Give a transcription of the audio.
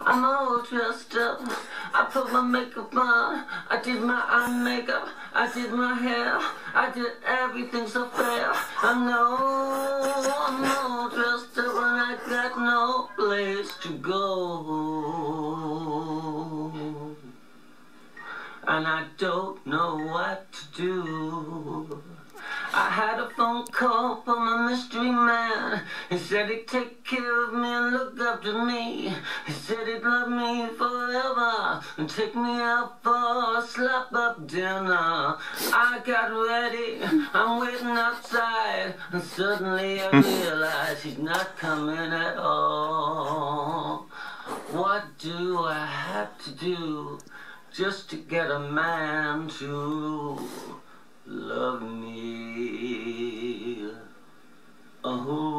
I'm all dressed up. I put my makeup on. I did my eye makeup. I did my hair. I did everything so fair. I know I'm all dressed up and I got no place to go. And I don't know what to do. I had a phone call from a mystery man. He said he'd take care of me and look after me. He said he'd love me forever and take me out for a slap-up dinner. I got ready, I'm waiting outside, and suddenly I realized he's not coming at all. What do I have to do just to get a man to love me? Oh.